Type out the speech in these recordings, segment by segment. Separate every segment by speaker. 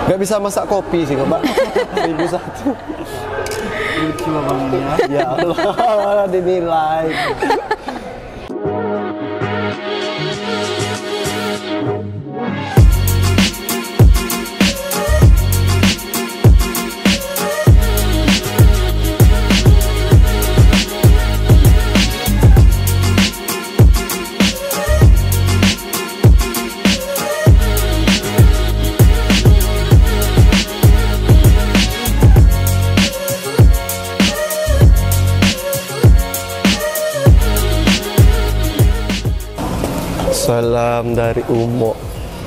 Speaker 1: Nggak bisa masak kopi sih, Mbak. 1.001.
Speaker 2: Lucu abangnya.
Speaker 1: Ya Allah, dinilai. Salam dari Umo.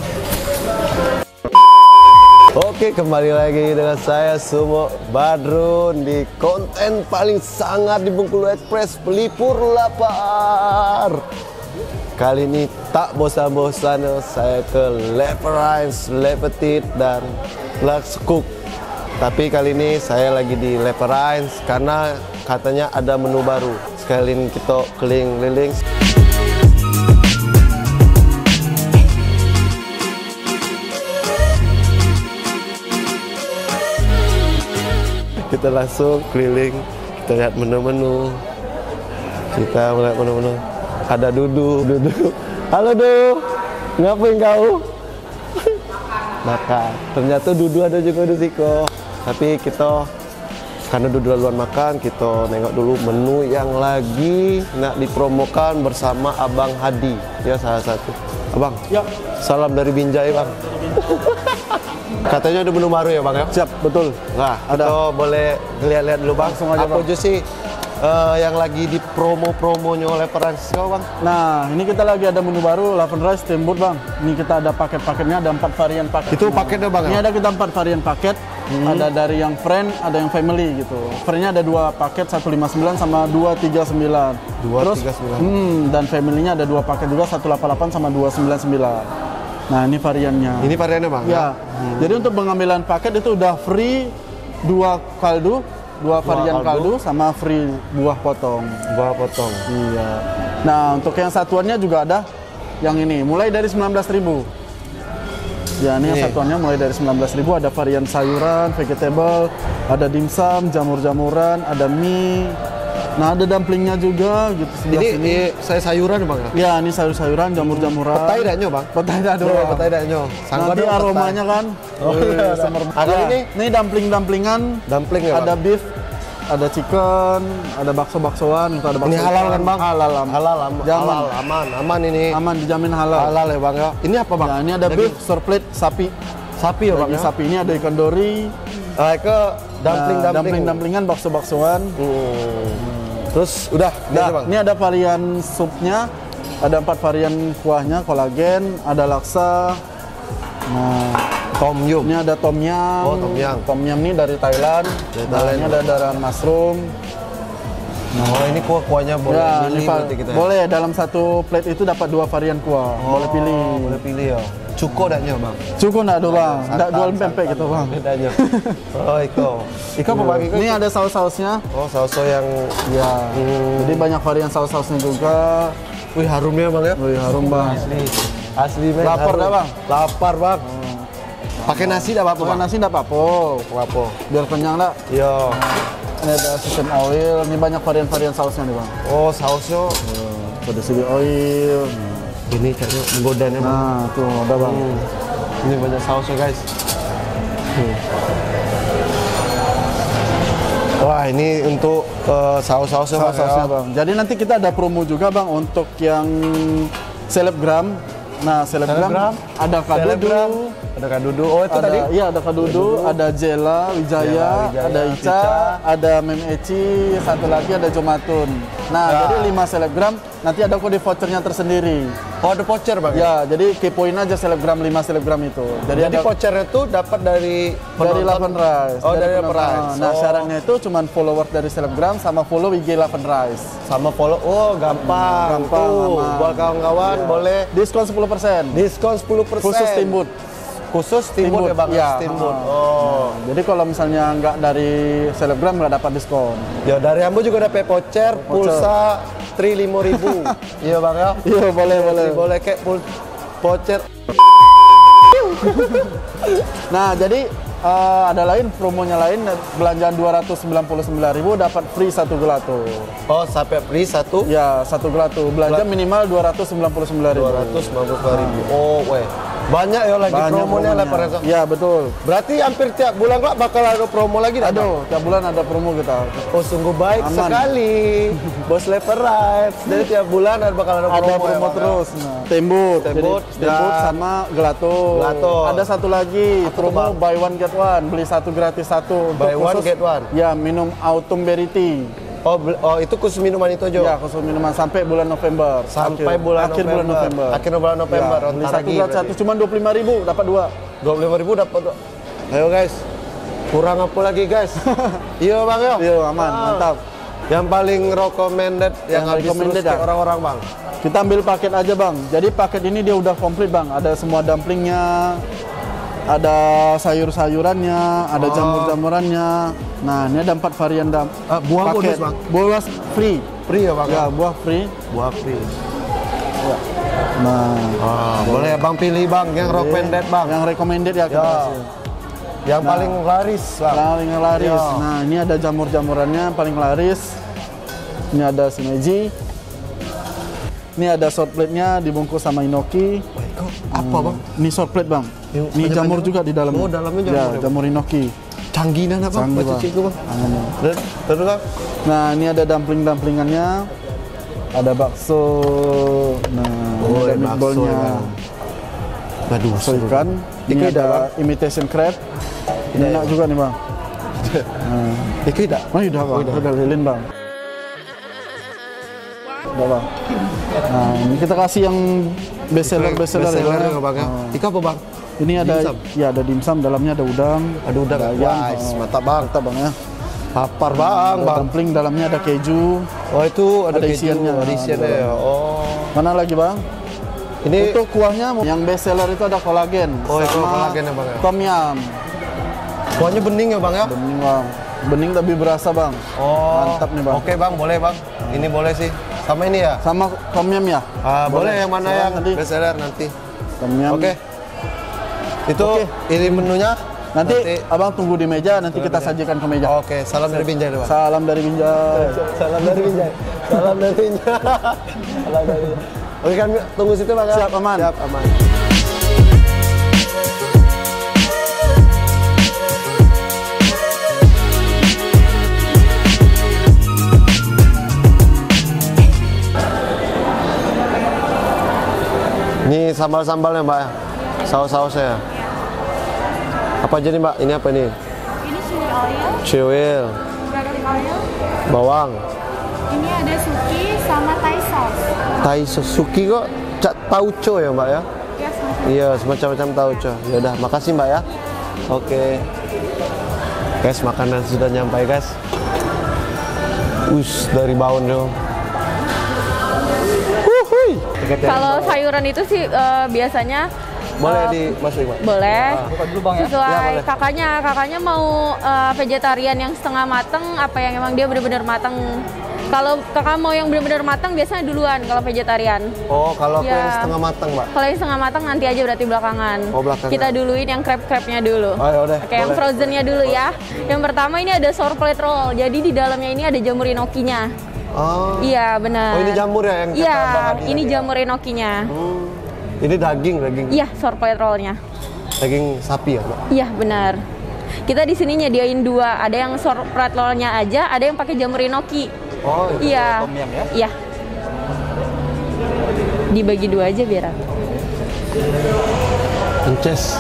Speaker 1: Oke, kembali lagi dengan saya Sumo Badrun di konten paling sangat di Bengkulu Express, pelipur lapar. Kali ini tak bosan-bosan saya ke Leperines, Le Petit dan Lakskuk. Tapi kali ini saya lagi di Leperines karena katanya ada menu baru. Sekalian kita keliling-keliling. Kita langsung keliling, kita lihat menu-menu. Kita melihat menu-menu. Ada Dudu. Halo Du, ngapain kau? Makan. Ternyata Dudu ada juga di Siko. Tapi kita karena Dudu duluan makan, kita nengok dulu menu yang lagi nak dipromokan bersama Abang Hadi. Ya salah satu. Abang.
Speaker 2: Ya.
Speaker 1: Salam dari Binjai, Bang. Katanya ada menu baru ya, Bang ya?
Speaker 2: Siap, betul.
Speaker 1: Nah,
Speaker 2: Ada.
Speaker 1: kita boleh lihat-lihat dulu, Bang.
Speaker 2: Langsung aja,
Speaker 1: apa
Speaker 2: Bang.
Speaker 1: aja sih yang lagi di promo-promonya oleh Leperines, Bang?
Speaker 2: Nah, ini kita lagi ada menu baru, Lavender Rice Steamboat, Bang. Ini kita ada paket-paketnya, ada 4 varian paket.
Speaker 1: Itu paketnya, Bang?
Speaker 2: Ini
Speaker 1: Ya?
Speaker 2: ada kita 4 varian paket. Ada dari yang friend, ada yang family gitu. Friendnya ada 2 paket, 159 sama 239.
Speaker 1: 239.
Speaker 2: Dan family-nya ada 2 paket juga, 188 sama 299. Nah, ini variannya.
Speaker 1: Ini variannya, Bang?
Speaker 2: Ya. Jadi untuk pengambilan paket itu udah free 2 kaldu, 2 varian kaldu sama free buah potong.
Speaker 1: Buah potong.
Speaker 2: Iya. Nah, untuk yang satuannya juga ada yang ini, mulai dari 19.000. Ya, ini yang satuannya mulai dari 19.000, ada varian sayuran, vegetable, ada dimsum, jamur-jamuran, ada mie. Nah, ada dumplingnya juga gitu sebelah sini.
Speaker 1: Ini saya sayuran, Bang?
Speaker 2: Ya, ini sayur-sayuran, jamur-jamuran.
Speaker 1: Petai dah nyo, Bang?
Speaker 2: Petai dah
Speaker 1: Duh,
Speaker 2: doang.
Speaker 1: petai dah nyo.
Speaker 2: Nanti aromanya kan.
Speaker 1: Oh, iya. Ada ini?
Speaker 2: Ini dumpling-dumplingan.
Speaker 1: Dumpling ya,
Speaker 2: Ada
Speaker 1: Bang?
Speaker 2: beef, ada chicken, ada bakso-baksoan, itu ada bakso.
Speaker 1: Ini halal kan, Bang?
Speaker 2: Halal,
Speaker 1: Halal,
Speaker 2: Jangan.
Speaker 1: halal, aman ini.
Speaker 2: Aman, dijamin halal.
Speaker 1: Halal ya, Bang ya? Ini apa, Bang?
Speaker 2: Nah, ini ada beef, surplate, sapi.
Speaker 1: Sapi ya, Bang
Speaker 2: Daging
Speaker 1: ya?
Speaker 2: sapi ini ada ikan dori.
Speaker 1: Ke
Speaker 2: Nah, dumpling-dumplingan, bakso-baksoan.
Speaker 1: Terus udah,
Speaker 2: Nah,
Speaker 1: Bang.
Speaker 2: ini ada varian supnya, ada 4 varian kuahnya, kolagen, ada laksa. Nah,
Speaker 1: Tom Yum.
Speaker 2: ini ada tom yum.
Speaker 1: Oh, tom yum.
Speaker 2: Tom yum ini dari Thailand. Nah, ini ada darah mushroom.
Speaker 1: Oh, ini kuah-kuahnya boleh
Speaker 2: Ya,
Speaker 1: milih
Speaker 2: ini
Speaker 1: berarti kita.
Speaker 2: boleh dalam satu plate itu dapat 2 varian kuah. Boleh pilih.
Speaker 1: Boleh pilih ya. Cukup dah nyo, Bang.
Speaker 2: Cukup enggak do, Bang? Enggak jual
Speaker 1: Santan,
Speaker 2: pempek gitu, Bang.
Speaker 1: Dah nyo. Oh, iko. Iko apa, Bang? Iko?
Speaker 2: Ini ada saus-sausnya.
Speaker 1: Oh, saus yang
Speaker 2: Ya. Jadi banyak varian saus-sausnya juga.
Speaker 1: wih harumnya, Bang ya.
Speaker 2: Wih, harum, Bang.
Speaker 1: Asli, men.
Speaker 2: Lapar
Speaker 1: harum.
Speaker 2: dah, Bang?
Speaker 1: Lapar, Bang. Pakai nasi dah apa,
Speaker 2: Bukan
Speaker 1: Bang?
Speaker 2: nasi enggak apa-apa.
Speaker 1: Apa?
Speaker 2: Biar kenyang dah.
Speaker 1: Yo.
Speaker 2: Ini ada sesame oil. Ini banyak varian-varian sausnya nih, Bang.
Speaker 1: Oh, sausnya
Speaker 2: Ada chili oil.
Speaker 1: ini kayaknya menggodanya, Bang.
Speaker 2: Nah, tuh udah, Bang.
Speaker 1: Ini banyak sausnya, guys. Wah, ini untuk saus-sausnya, Bang,
Speaker 2: Saus-sausnya,
Speaker 1: ya.
Speaker 2: Bang. Jadi nanti kita ada promo juga, Bang, untuk yang selebgram. Nah, selebgram ada
Speaker 1: Selebgram.
Speaker 2: kadudu,
Speaker 1: Ada kadudu. Oh, itu
Speaker 2: ada,
Speaker 1: tadi?
Speaker 2: iya ada kadudu, ada Jela, Wijaya,
Speaker 1: Wijaya,
Speaker 2: ada Ica, ada Mem Eci, satu lagi ada Jomatun. Nah,
Speaker 1: Ya.
Speaker 2: jadi 5 selebgram, nanti ada kode vouchernya tersendiri.
Speaker 1: Oh, ada voucher, Bang.
Speaker 2: Ya, jadi kepoin aja selebgram 5 selebgram itu.
Speaker 1: Jadi
Speaker 2: ada
Speaker 1: vouchernya itu dapat dari
Speaker 2: dari Lavender Rice.
Speaker 1: Oh, dari
Speaker 2: penonton.
Speaker 1: Leperines.
Speaker 2: Nah,
Speaker 1: Oh.
Speaker 2: syaratnya itu cuman followers dari selebgram sama follow IG Lavender Rice.
Speaker 1: Sama follow. Oh, gampang.
Speaker 2: Gampang,
Speaker 1: Tuh,
Speaker 2: aman.
Speaker 1: buat kawan-kawan boleh
Speaker 2: Diskon 10%.
Speaker 1: diskon 10%.
Speaker 2: Khusus Steamboat.
Speaker 1: Khusus Steamboat ya, Bang?
Speaker 2: Ya.
Speaker 1: Steamboat. Oh.
Speaker 2: Jadi kalau misalnya nggak dari selebgram nggak dapat diskon.
Speaker 1: Ya, dari Ambo juga dapat voucher pulsa Tri 5.000. Iya, Bang ya?
Speaker 2: Iya boleh boleh.
Speaker 1: Boleh kayak voucher.
Speaker 2: Nah, jadi ada lain promonya lain, belanjaan 299.000 dapat free 1 gelato.
Speaker 1: Oh, sampai free satu?
Speaker 2: Ya, 1 gelato. Belanja minimal 299.000.
Speaker 1: 299.000. Oh, weh. Banyak ya lagi
Speaker 2: Banyak
Speaker 1: promonya lah Pak.
Speaker 2: Ya, betul.
Speaker 1: Berarti hampir tiap bulan Pak bakal ada promo lagi dah?
Speaker 2: Aduh, tiap bulan ada promo kita.
Speaker 1: Oh, sungguh baik
Speaker 2: Aman.
Speaker 1: sekali. Bos Leverite. Jadi tiap bulan bakal ada promo,
Speaker 2: Ada promo
Speaker 1: ya, Pak,
Speaker 2: terus. Nah, tembut.
Speaker 1: Tembut
Speaker 2: Jadi, tembut
Speaker 1: dan
Speaker 2: sama gelato.
Speaker 1: gelato.
Speaker 2: Ada satu lagi
Speaker 1: Apa tuh,
Speaker 2: promo
Speaker 1: Bang?
Speaker 2: buy one get one, beli satu gratis satu. Untuk
Speaker 1: Buy one, get one?
Speaker 2: Ya, minum autumn berry tea.
Speaker 1: Oh, itu khusus minuman itu aja?
Speaker 2: Ya, khusus minuman sampai bulan November.
Speaker 1: Sampai bulan
Speaker 2: akhir bulan November.
Speaker 1: Akhir bulan November.
Speaker 2: Ya, beli
Speaker 1: Ntar
Speaker 2: satu
Speaker 1: lagi
Speaker 2: gratis satu, cuma 25.000 dapat 2.
Speaker 1: 25.000 dapat. Ayo guys. Kurang apa lagi guys? Iya Bang ya?
Speaker 2: Iya, aman, mantap.
Speaker 1: Yang paling recommended yang habis
Speaker 2: recommended
Speaker 1: terus ke
Speaker 2: ya?
Speaker 1: orang-orang Bang.
Speaker 2: Kita ambil paket aja Bang. Jadi paket ini dia udah komplit Bang. Ada semua dumplingnya, ada sayur-sayurannya, ada jamur-jamurannya. Nah, ini ada 4 varian
Speaker 1: buah
Speaker 2: paket.
Speaker 1: bonus, Bang?
Speaker 2: Buah free.
Speaker 1: Free ya Bang?
Speaker 2: Ya, buah free.
Speaker 1: Buah free.
Speaker 2: Ya. Nah,
Speaker 1: Boleh Bang pilih Bang yang recommended Bang.
Speaker 2: yang recommended ya kita
Speaker 1: Ya.
Speaker 2: kasih.
Speaker 1: Yang paling laris Bang.
Speaker 2: Paling laris.
Speaker 1: Ya.
Speaker 2: Nah, ini ada jamur-jamurannya paling laris. Ini ada shimeji. Ini ada short plate-nya dibungkus sama inoki.
Speaker 1: Apa Bang?
Speaker 2: Ini short plate Bang.
Speaker 1: Yuk,
Speaker 2: Ini jamur
Speaker 1: banyak-banyak.
Speaker 2: juga di dalamnya.
Speaker 1: Oh, dalamnya jamur
Speaker 2: Ya,
Speaker 1: ya,
Speaker 2: jamur inoki.
Speaker 1: Canggihan apa?
Speaker 2: Canggih,
Speaker 1: Baca
Speaker 2: Bang.
Speaker 1: cikgu Bang.
Speaker 2: Angannya.
Speaker 1: Terus Bang?
Speaker 2: Nah, ini ada dumpling-dumplingannya. Ada bakso. Nah, ini ada meatballnya.
Speaker 1: Waduh,
Speaker 2: Bakso ikan. Ini
Speaker 1: Ikan
Speaker 2: ada
Speaker 1: Bang.
Speaker 2: imitation crab. Ini enak juga nih Bang.
Speaker 1: Itu tidak?
Speaker 2: Oh, udah Bang. Udah lilin Bang. Udah Bang. Nah, ini kita kasih yang best seller ya,
Speaker 1: ya Bang ya. Ikan apa Bang?
Speaker 2: Ini ada
Speaker 1: Dimsum.
Speaker 2: ya ada dimsum, dalamnya ada udang.
Speaker 1: Ada udang.
Speaker 2: ayam.
Speaker 1: Wah, mantap Bang.
Speaker 2: Mantap Bang ya.
Speaker 1: Lapar Bang,
Speaker 2: Ada
Speaker 1: Bang.
Speaker 2: dumpling, dalamnya ada keju.
Speaker 1: Oh, itu ada
Speaker 2: Ada
Speaker 1: keju,
Speaker 2: isiannya.
Speaker 1: ada isiannya ya. Oh.
Speaker 2: Mana lagi Bang?
Speaker 1: Ini
Speaker 2: Untuk kuahnya yang best seller itu ada kolagen.
Speaker 1: Oh, itu
Speaker 2: sama
Speaker 1: kolagen ya, Bang, ya?
Speaker 2: Tom yum.
Speaker 1: kuahnya bening ya Bang ya?
Speaker 2: Bening Bang. Bening tapi berasa Bang.
Speaker 1: Oh.
Speaker 2: Mantap nih, Bang.
Speaker 1: Oke Bang, boleh Bang. Ini boleh sih. Sama ini ya?
Speaker 2: Sama tom yum ya?
Speaker 1: Boleh yang mana
Speaker 2: Silakan
Speaker 1: yang
Speaker 2: nanti.
Speaker 1: best seller nanti.
Speaker 2: Tom yum.
Speaker 1: Oke. Itu
Speaker 2: Oke.
Speaker 1: ini menunya.
Speaker 2: Nanti Abang tunggu di meja, nanti kita sajikan ke meja.
Speaker 1: Oke, salam dari Binjai dulu, Bang.
Speaker 2: Salam dari Binjai.
Speaker 1: Salam dari Binjai. Salam dari Binjai. Salam dari Binjai. Oke kan, tunggu situ Bang. ya?
Speaker 2: Siap, aman.
Speaker 1: Siap, aman. Ini sambal-sambalnya Mbak ya? Saus-sausnya ya? Apa aja nih Mbak? Ini apa nih?
Speaker 3: Ini chili oil,
Speaker 1: Chili oil,
Speaker 3: garlic oil.
Speaker 1: bawang,
Speaker 3: Ini ada suki sama Thai sauce.
Speaker 1: Thai Suzuki kok tauco ya Mbak ya?
Speaker 3: Ya, sama.
Speaker 1: Iya, semacam tauco. Ya udah, makasih Mbak ya. Oke. Guys, makanan sudah nyampai guys. Dari bawon dong.
Speaker 3: Kalau sayuran itu sih biasanya
Speaker 1: Boleh dimasukin Mbak?
Speaker 3: boleh.
Speaker 1: Ya,
Speaker 3: Sesuai
Speaker 1: boleh.
Speaker 3: kakaknya mau vegetarian yang setengah mateng apa yang emang dia benar-benar mateng. Kalau kakak mau yang benar-benar mateng biasanya duluan kalau vegetarian.
Speaker 1: Oh, kalau aku
Speaker 3: Ya.
Speaker 1: yang setengah matang Mbak.
Speaker 3: Kalau yang setengah matang nanti aja berarti belakangan.
Speaker 1: Oh, belakangan.
Speaker 3: Kita duluin yang crab-crabnya dulu.
Speaker 1: Oh, ya udah.
Speaker 3: Oke, yang
Speaker 1: boleh.
Speaker 3: frozennya dulu ya. Yang pertama ini ada sour plate roll. Jadi di dalamnya ini ada jamur inokinya.
Speaker 1: Oh.
Speaker 3: Iya, benar.
Speaker 1: Oh, ini jamur ya yang kata Bang
Speaker 3: Iya,
Speaker 1: Adi
Speaker 3: ini
Speaker 1: tadi ya?
Speaker 3: jamur inokinya.
Speaker 1: Ini daging.
Speaker 3: Iya, sour plate roll-nya.
Speaker 1: Daging sapi ya Mbak?
Speaker 3: Iya, benar. Kita di sini nyediain dua. Ada yang sour plate roll-nya aja, ada yang pakai jamur inoki.
Speaker 1: Oh, itu
Speaker 3: Iya.
Speaker 1: tom yum ya?
Speaker 3: Iya. Dibagi dua aja biar rata.
Speaker 1: Ences.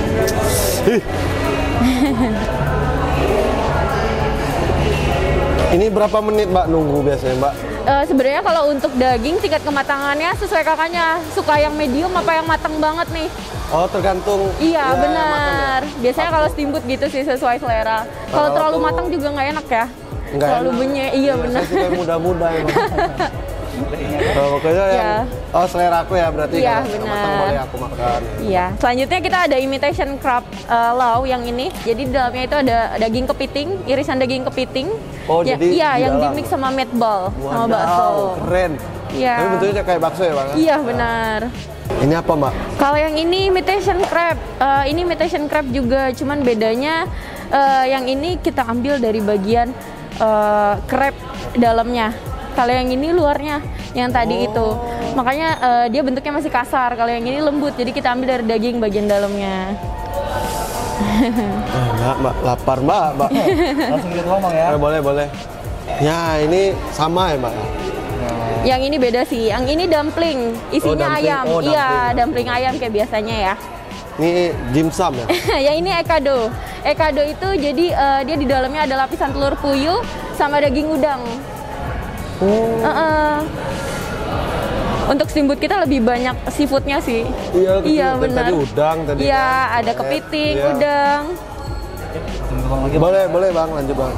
Speaker 1: Ini berapa menit Mbak nunggu biasanya Mbak?
Speaker 3: Sebenarnya kalau untuk daging tingkat kematangannya sesuai kakaknya. Suka yang medium apa yang matang banget nih?
Speaker 1: Oh, tergantung.
Speaker 3: Iya,
Speaker 1: ya,
Speaker 3: benar.
Speaker 1: matang
Speaker 3: Biasanya kalau steamboat gitu sih sesuai selera. Kalau terlalu
Speaker 1: tuh-
Speaker 3: matang juga nggak enak ya.
Speaker 1: Nggak
Speaker 3: Terlalu
Speaker 1: enak.
Speaker 3: benyek. Iya, benar.
Speaker 1: Saya suka yang muda-muda emang. Oh, pokoknya yang
Speaker 3: Iya.
Speaker 1: selera aku ya berarti
Speaker 3: Iya,
Speaker 1: kalau matang
Speaker 3: benar.
Speaker 1: boleh aku makan.
Speaker 3: Iya. Selanjutnya kita ada imitation crab law yang ini. Jadi di dalamnya itu ada daging kepiting, irisan daging kepiting.
Speaker 1: Oh,
Speaker 3: Ya,
Speaker 1: jadi
Speaker 3: iya,
Speaker 1: di
Speaker 3: yang
Speaker 1: dalam.
Speaker 3: dimix sama meatball, sama bakso.
Speaker 1: Wadaw, keren.
Speaker 3: Iya.
Speaker 1: Tapi bentuknya kayak bakso ya Bang?
Speaker 3: Iya, benar.
Speaker 1: Ini apa, Mbak?
Speaker 3: Kalau yang ini imitation crab, ini imitation crab juga, cuman bedanya yang ini kita ambil dari bagian crab dalamnya. Kalau yang ini luarnya, yang tadi itu, makanya dia bentuknya masih kasar. Kalau yang ini lembut, jadi kita ambil dari daging bagian dalamnya.
Speaker 1: Mbak, lapar Mbak.
Speaker 2: Langsung kita ngomong ya.
Speaker 1: Boleh. Ya, ini sama ya, Mbak?
Speaker 3: Yang ini beda sih. Yang ini dumpling, isinya
Speaker 1: dumpling.
Speaker 3: ayam. Iya, dumpling ayam kayak biasanya ya.
Speaker 1: Ini dimsum ya?
Speaker 3: Yang ini ekado. Ekado itu jadi dia di dalamnya ada lapisan telur puyuh sama daging udang. Untuk steamboat kita lebih banyak seafoodnya sih. Iya benar.
Speaker 1: Tadi udang tadi.
Speaker 3: Iya, ada kepiting, udang.
Speaker 1: Boleh Bang, lanjut Bang.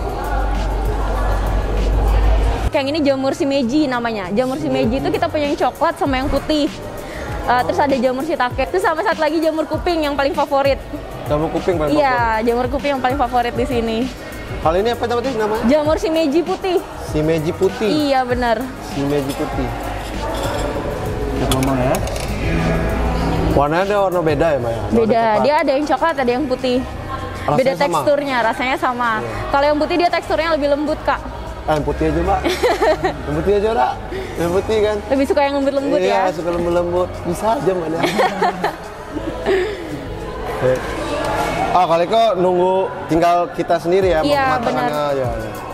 Speaker 3: Yang ini jamur shimeji namanya. Jamur shimeji itu kita punya yang coklat sama yang putih. Terus ada jamur shiitake. Terus sama satu lagi jamur kuping yang paling favorit.
Speaker 1: Jamur kuping paling favorit?
Speaker 3: Iya, jamur kuping yang paling favorit di sini.
Speaker 1: Kalau ini apa tadi namanya?
Speaker 3: Jamur shimeji putih.
Speaker 1: Shimeji putih?
Speaker 3: Iya, benar.
Speaker 1: Shimeji putih.
Speaker 2: Kita ngomong ya.
Speaker 1: Warnanya ada warna beda ya, Maya?
Speaker 3: Beda, dia ada yang coklat, ada yang putih.
Speaker 1: Rasanya
Speaker 3: Beda
Speaker 1: sama?
Speaker 3: teksturnya, rasanya sama. Kalau yang putih dia teksturnya lebih lembut, Kak.
Speaker 1: Yang putih aja, Mbak. Yang putih aja, Mbak. Yang putih kan?
Speaker 3: Lebih suka yang lembut-lembut ya?
Speaker 1: Iya, suka lembut-lembut. Bisa aja, Mbak. Kali kok nunggu tinggal kita sendiri ya?
Speaker 3: Iya, benar.
Speaker 1: Ya.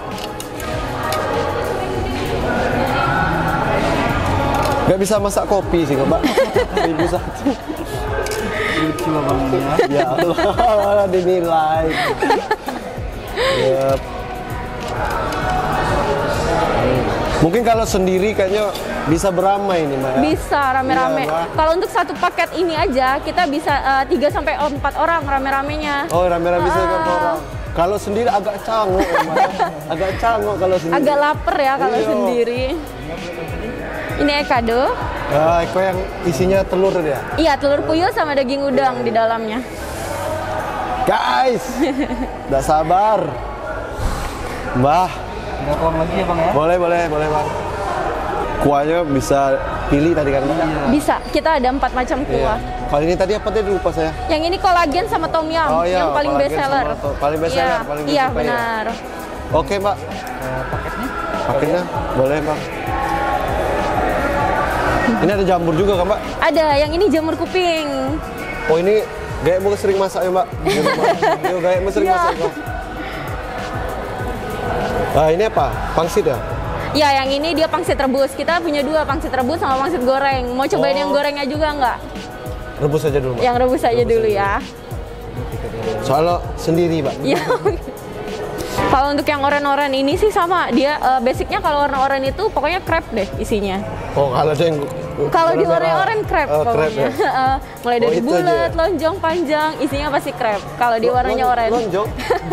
Speaker 1: Gak bisa masak kopi sih, Mbak. 1.001.
Speaker 2: Lucu abangnya.
Speaker 1: Ya Allah, dinilai. Yep. Mungkin kalau sendiri kayaknya bisa beramai nih, Mbak.
Speaker 3: Bisa rame-rame.
Speaker 1: Iya,
Speaker 3: kalau untuk satu paket ini aja kita bisa 3 sampai 4 orang rame-ramenya.
Speaker 1: Oh, rame-rame bisa 4 orang. Kalau sendiri agak canggung, Mbak. Agak canggung kalau sendiri.
Speaker 3: Agak lapar ya kalau
Speaker 1: Iya.
Speaker 3: sendiri. Ini ekado.
Speaker 1: Ya, kok yang isinya telur ya?
Speaker 3: Iya, telur puyuh sama daging udang di dalamnya.
Speaker 1: Guys, udah sabar. Mbah,
Speaker 2: Nggak tuang lagi ya bang ya?
Speaker 1: boleh Bang. Kuahnya bisa pilih tadi kan?
Speaker 3: Bisa, kita ada 4 macam
Speaker 1: Iya.
Speaker 3: kuah.
Speaker 1: Kalau ini tadi apa tadi lupa saya?
Speaker 3: Yang ini kolagen sama tom yum,
Speaker 1: Oh iya,
Speaker 3: yang paling
Speaker 1: kolagen
Speaker 3: best seller.
Speaker 1: paling best seller, paling
Speaker 3: Iya,
Speaker 1: disukai ya.
Speaker 3: benar.
Speaker 1: Oke, Mbak. Paketnya boleh, Bang. Ini ada jamur juga kan, Mbak?
Speaker 3: Ada, yang ini jamur kuping.
Speaker 1: Oh, ini gayakmu sering masak ya, Mbak? Yo, gayakmu sering
Speaker 3: Iya.
Speaker 1: masak, Mbak. Nah, ini apa? Pangsit ya?
Speaker 3: Ya, yang ini dia pangsit rebus. Kita punya 2, pangsit rebus sama pangsit goreng. Mau cobain yang gorengnya juga nggak?
Speaker 1: Rebus aja dulu, Mbak.
Speaker 3: Yang rebus aja dulu ya.
Speaker 1: Soalnya sendiri, Mbak.
Speaker 3: Iya. Kalau untuk yang oren-oren ini sih sama. Dia basicnya kalau warna oren itu pokoknya crab deh isinya.
Speaker 1: Oh, kalau ada yang
Speaker 3: Kalau di
Speaker 1: merah-merah.
Speaker 3: oren crab
Speaker 1: Crab
Speaker 3: pokoknya.
Speaker 1: ya?
Speaker 3: Mulai dari
Speaker 1: itu aja
Speaker 3: bulat,
Speaker 1: ya?
Speaker 3: lonjong, panjang, isinya pasti crab. Kalau di warnanya oren.
Speaker 1: Lonjong.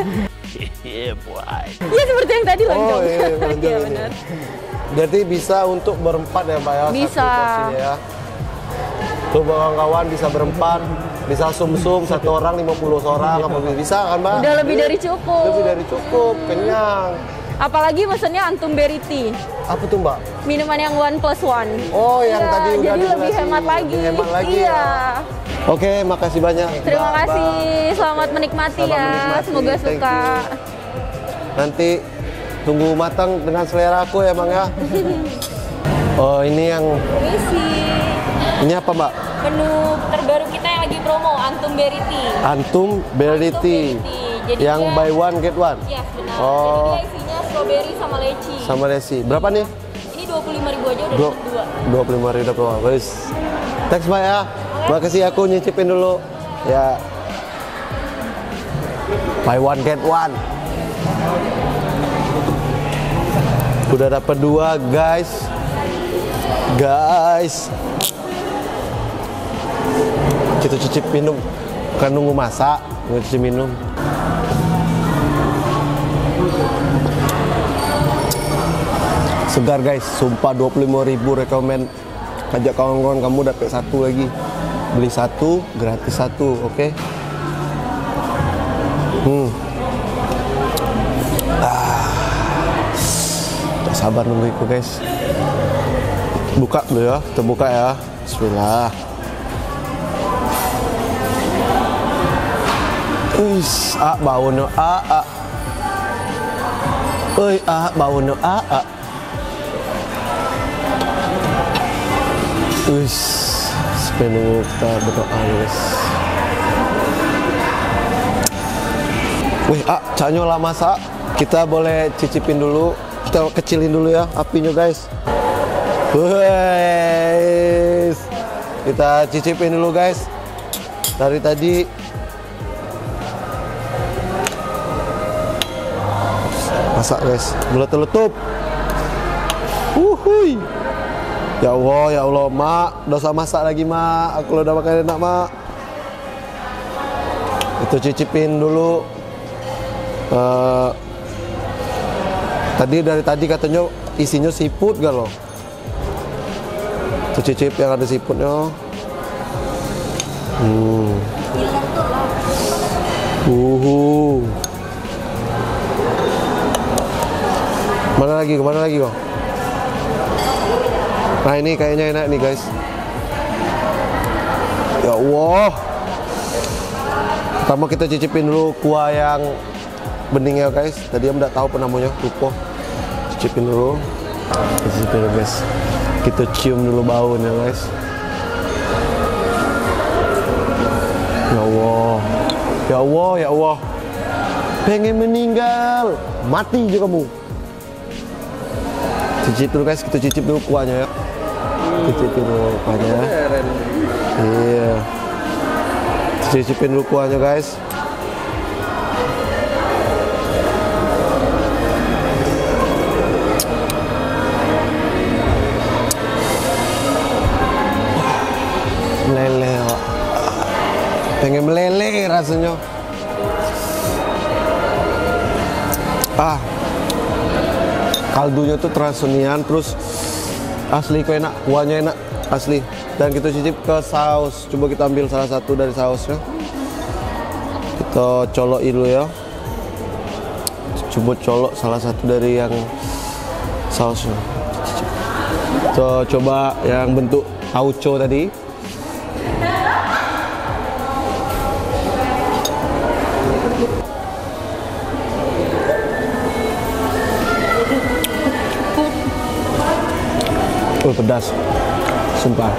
Speaker 3: Iya seperti yang tadi lonjong.
Speaker 1: Oh, iya, lonjong
Speaker 3: Iya
Speaker 1: ini.
Speaker 3: benar.
Speaker 1: Berarti bisa untuk berempat ya, Mbak ya?
Speaker 3: Bisa.
Speaker 1: Satu porsinya ya. Tuh kawan-kawan bisa berempat, bisa sum-sum 1 orang 50 orang, apa bisa kan, Mbak?
Speaker 3: Udah lebih dari cukup.
Speaker 1: Lebih dari cukup, kenyang.
Speaker 3: Apalagi mesennya antum berry tea.
Speaker 1: Apa tuh, Mbak?
Speaker 3: Minuman yang 1+1.
Speaker 1: Oh, yang
Speaker 3: Iya,
Speaker 1: tadi udah
Speaker 3: jadi lebih
Speaker 1: dijelasin.
Speaker 3: hemat lagi.
Speaker 1: Lebih hemat lagi
Speaker 3: Iya.
Speaker 1: ya. Oke, makasih banyak.
Speaker 3: Terima
Speaker 1: Mbak,
Speaker 3: kasih.
Speaker 1: Mbak.
Speaker 3: Selamat menikmati
Speaker 1: Selamat
Speaker 3: ya.
Speaker 1: menikmati.
Speaker 3: Semoga
Speaker 1: Thank
Speaker 3: suka.
Speaker 1: you. Nanti tunggu matang dengan selera aku ya, Bang ya. Oh, ini yang
Speaker 3: Misi.
Speaker 1: ini apa, Mbak?
Speaker 3: Menu terbaru kita yang lagi promo, Antum Berry Tea.
Speaker 1: Antum Berry
Speaker 3: Antum
Speaker 1: Tea.
Speaker 3: Berry Tea. Jadi
Speaker 1: Yang
Speaker 3: dia-
Speaker 1: buy one get one.
Speaker 3: Iya, benar.
Speaker 1: Oh.
Speaker 3: Jadi dia isinya strawberry sama leci.
Speaker 1: Sama Desi. Berapa nih?
Speaker 3: Ini 25.000 aja udah
Speaker 1: Dua-
Speaker 3: dapat 2.
Speaker 1: 25.000 dapat uang. Guys. Thanks, Mbak ya. Makasih, aku nyicipin dulu. Ya. Buy one get one. Udah dapat 2, guys. Guys. Kita cicip minum. Bukan nunggu masak, nunggu cicip minum. Segar guys, sumpah 25.000 rekomen. Ajak kawan-kawan kamu dapat 1 lagi. Beli 1 gratis 1, oke? Tak sabar nunggu itu guys. Buka dulu ya, kita buka ya. Bismillah. Wis, bau no Oi, bau no Wis, sepenu kita berdoa guys. Wih, caknya lama kita boleh cicipin dulu. Kita kecilin dulu ya apinya guys. Wih, kita cicipin dulu guys. Dari tadi masak guys, meletup. Wuhui. Ya Allah, mak, dosa masak lagi mak. Aku udah makan enak mak. Itu cicipin dulu. Dari tadi katanya isinya siput gak loh. Itu cicip yang ada siputnya. Mana lagi kok? Nah ini kayaknya enak nih guys. Ya Allah. Pertama kita cicipin dulu kuah yang beningnya guys. Tadi em nggak tahu namanya, lupa. Cicipin dulu. Guys. Kita cium dulu baunya guys. Ya Allah. Pengen meninggal, mati juga kamu. Cicip dulu guys, kita cicip dulu kuahnya ya. Cicipin dulu kuahnya. Iya. Cicipin dulu kuahnya guys. Meleleh, pengen meleleh rasanya. Kaldunya tuh terasa nian, terus asli kok enak, kuahnya enak asli. Dan kita cicip ke saus. Coba kita ambil salah satu dari sausnya. Kita colok dulu ya. Coba colok salah satu dari yang sausnya. Kita coba yang bentuk tauco tadi. Pedas, sumpah.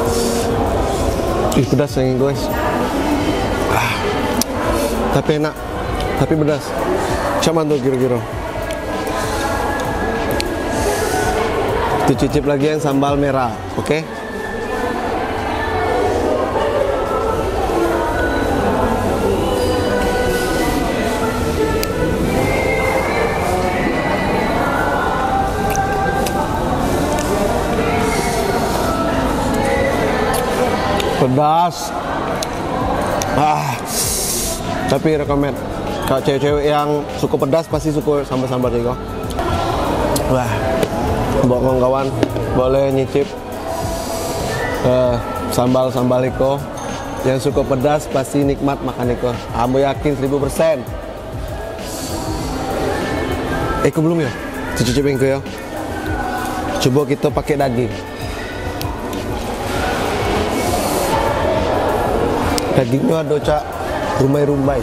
Speaker 1: Pedas yang guys. Tapi enak, tapi pedas. Cuman tuh kira-kira. Dicicip lagi yang sambal merah, oke? Pedas. Tapi rekomend kalau cewek-cewek yang suka pedas pasti suka sambal-sambal juga. Wah, buat kawan boleh nyicip sambal-sambal iko. Yang suka pedas pasti nikmat makan iko. Ambo yakin 1000%. Iko belum ya? Cicipin iko ya. Coba kita pakai daging. Dagingnya ada cak rumbai-rumbai.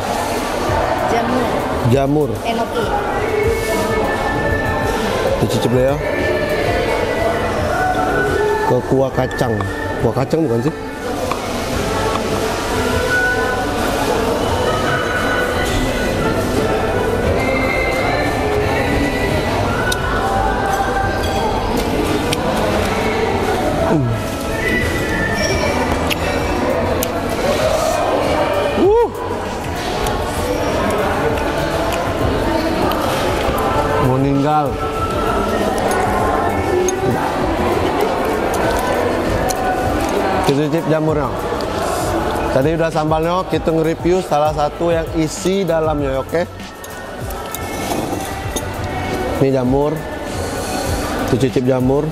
Speaker 1: Jamur. Enoki. Dicicip ya. Ke kuah kacang. Kuah kacang bukan sih? Meninggal. Kita cicip jamurnya. Tadi udah sambalnya, kita nge-review salah satu yang isi dalamnya, oke? Ini jamur. Kita cicip jamur.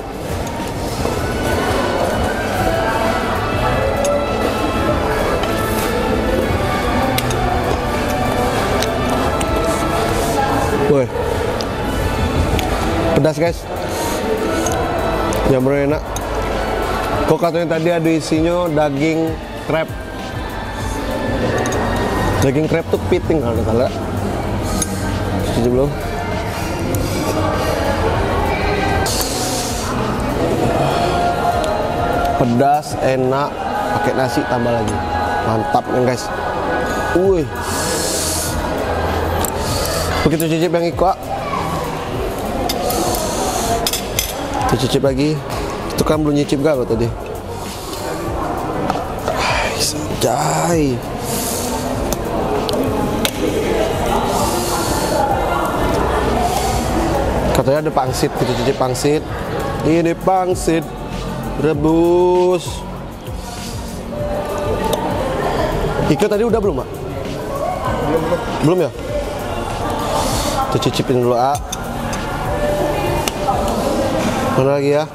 Speaker 1: Woi, pedas guys, jamurnya enak. Kok katanya tadi ada isinya daging crab. Daging crab tuh kepiting kalau nggak salah. Cuci dulu. Pedas, enak, pakai nasi tambah lagi. Mantap nih guys. Wih. Begitu cicip yang ikut. Itu cicip lagi. Itu kan belum nyicip gak lo tadi. Sanjay. Katanya ada pangsit, kita cicip pangsit. Ini pangsit rebus. Ika tadi udah belum, Mak? Belum ya? Kita cicipin dulu, A. Mana lagi ya?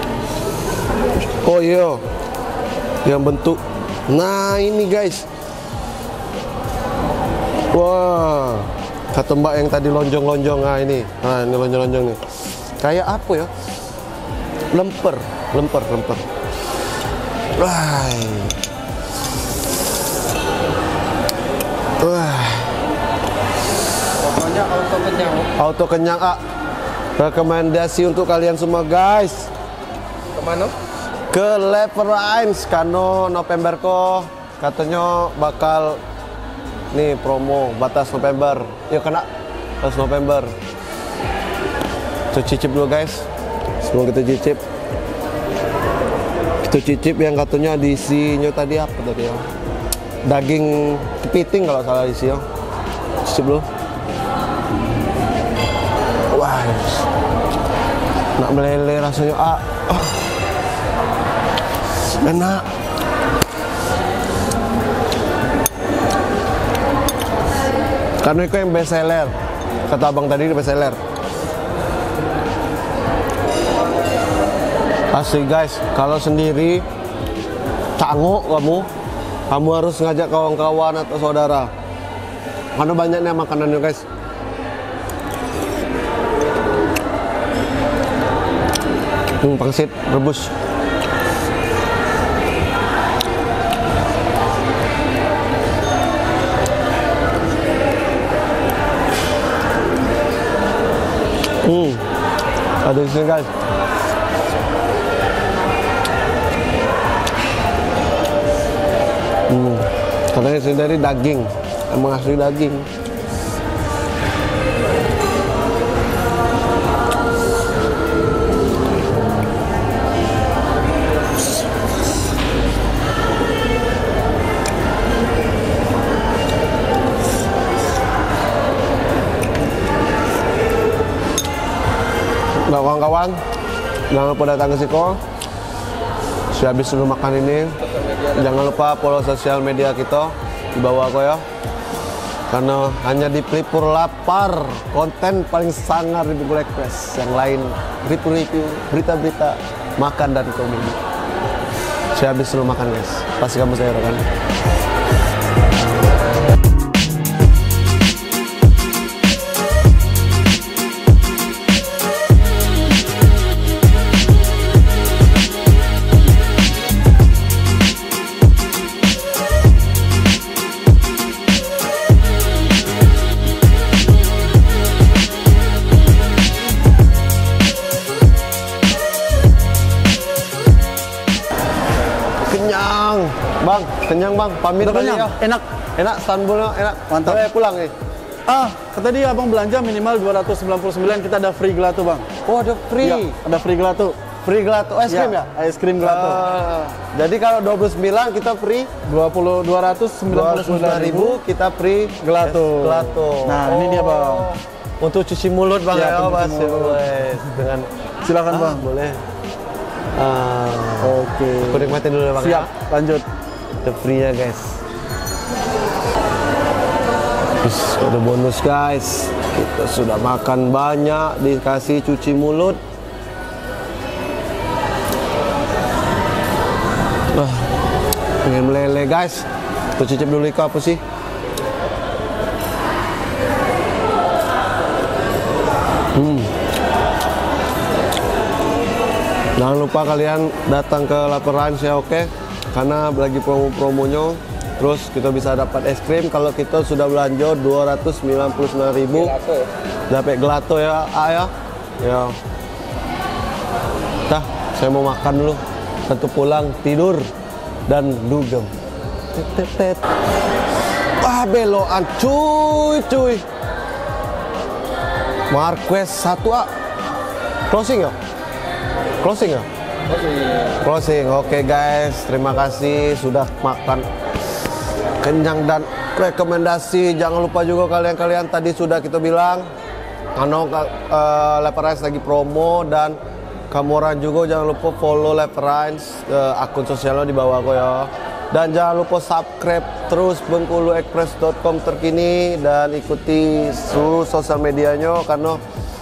Speaker 1: Oh iya, yang bentuk. Nah ini guys. Wah, kata Mbak yang tadi lonjong-lonjong. Nah ini lonjong-lonjong nih. Kayak apa ya? Lemper. Wah.
Speaker 2: Pokoknya auto kenyang.
Speaker 1: Auto kenyang, A. Rekomendasi untuk kalian semua guys.
Speaker 2: Kemana?
Speaker 1: Ke Leverines kano November ko. Katanya bakal nih promo batas November. Yuk kena batas November. Kita cicip dulu guys. Sebelum kita cicip. Kita cicip yang katanya diisinya tadi apa tadi ya? Daging kepiting kalau salah isi ya. Cicip dulu. Wah, nak meleleh rasanya, A. Enak. Karena itu yang best seller. Kata abang tadi best seller. Asli guys, kalau sendiri canggung kamu harus ngajak kawan-kawan atau saudara. Karena banyaknya makanannya guys. Pangsit rebus. Ada di sini guys. Katanya sini dari daging, emang asli daging. Nah kawan-kawan, jangan lupa datang ke Siko. Habis dulu makan ini, jangan lupa follow sosial media kita di bawah aku ya. Karena hanya di Pelipur Lapar, konten paling sangar di Bengkulu Express. Yang lain review-review, berita-berita, makan dan komedi. Habis dulu makan guys, pasti kamu saya kan. Bang, kenyang bang, pamit
Speaker 2: kenyang,
Speaker 1: ya. Enak, Istanbulnya enak.
Speaker 2: Mantap.
Speaker 1: Pulang nih.
Speaker 2: Kata dia abang belanja minimal 299 kita ada free gelato bang.
Speaker 1: Oh ada free?
Speaker 2: Ya, ada free gelato.
Speaker 1: Free gelato, es krim ya?
Speaker 2: Es krim gelato.
Speaker 1: Jadi kalau 29 kita free 299.000 kita free
Speaker 2: gelato. Nah ini dia bang.
Speaker 1: Untuk cuci mulut bang ya, Mas. Dengan
Speaker 2: silakan bang.
Speaker 1: Boleh.
Speaker 2: Oke.
Speaker 1: Aku nikmatin dulu bang.
Speaker 2: Siap, lanjut.
Speaker 1: Itu free ya guys. Ada bonus guys. Kita sudah makan banyak, dikasih cuci mulut. Pengen meleleh guys. Kita cicip dulu ikan apa sih? Jangan lupa kalian datang ke Leverines ya, oke? Karena lagi promo-promonya Terus kita bisa dapat es krim kalau kita sudah belanja 299.000. Dapat gelato ya, ya. Ya. Dah, saya mau makan dulu. Tentu pulang tidur dan dugem. Tet. Wah, belokan cuy. Marquez 1A. Closing ya? Closing. Oke guys, terima kasih sudah makan kenyang dan rekomendasi. Jangan lupa juga kalian tadi sudah kita bilang Leverines lagi promo, dan kamu orang juga jangan lupa follow Leverines akun sosialnya di bawah aku ya. Dan jangan lupa subscribe terus bengkuluexpress.com terkini dan ikuti seluruh sosial medianya karena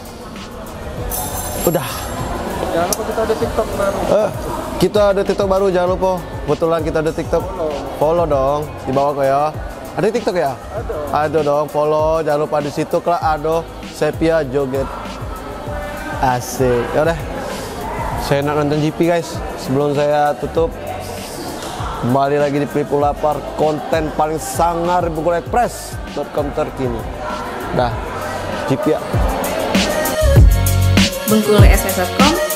Speaker 1: udah.
Speaker 2: Jangan lupa kita ada TikTok baru.
Speaker 1: Kita ada TikTok baru, jangan lupa. Kebetulan kita ada TikTok. Follow dong di bawah kok ya. Ada TikTok ya? Ada dong, follow. Jangan lupa di situ kelak ada Sepia joget. Asik. Ya udah. Saya nak nonton GP guys. Sebelum saya tutup, kembali lagi di Pelipur Lapar, konten paling sangar bengkuluexpress.com terkini. Dah, GP ya.
Speaker 4: bengkuluexpress.com